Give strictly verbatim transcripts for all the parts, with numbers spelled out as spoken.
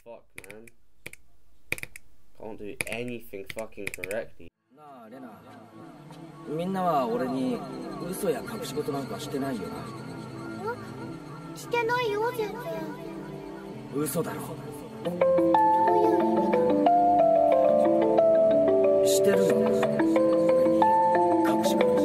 fuck, man? Can't do anything fucking correctly. なあ、レナ。みんなは俺に嘘や隠し事なんかしてないよな。 してないよ、全然。 嘘だろ。 どういう意味だ？ してるよな。俺に隠し事。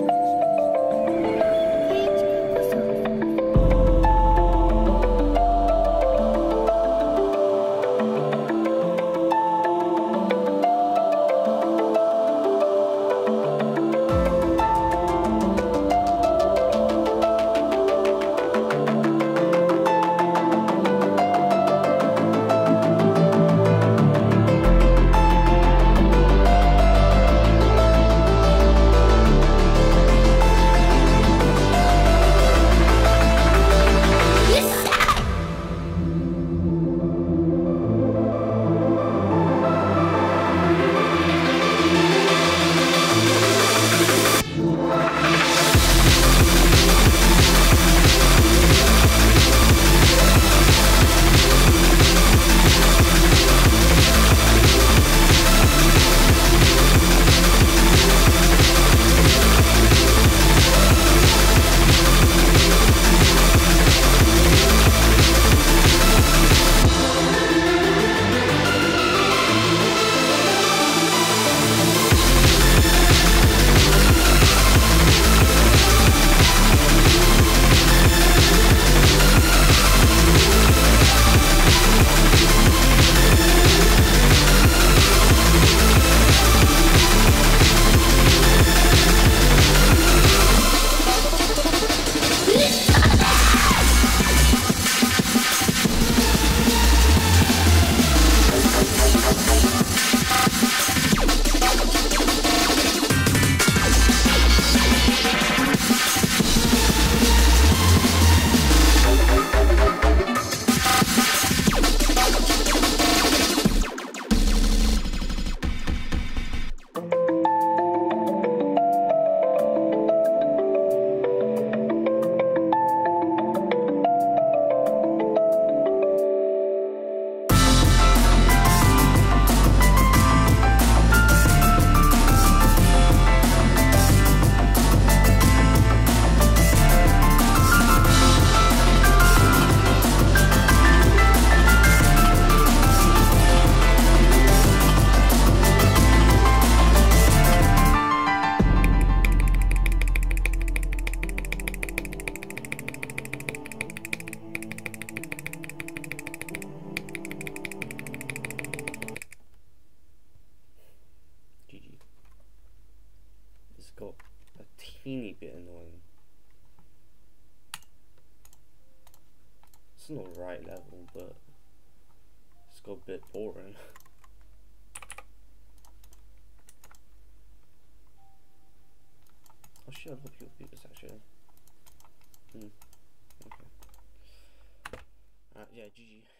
Got a teeny bit annoying. It's not right level, but it's got a bit boring. Oh shit, I love your beats actually. Hmm. Okay. Uh, yeah, G G.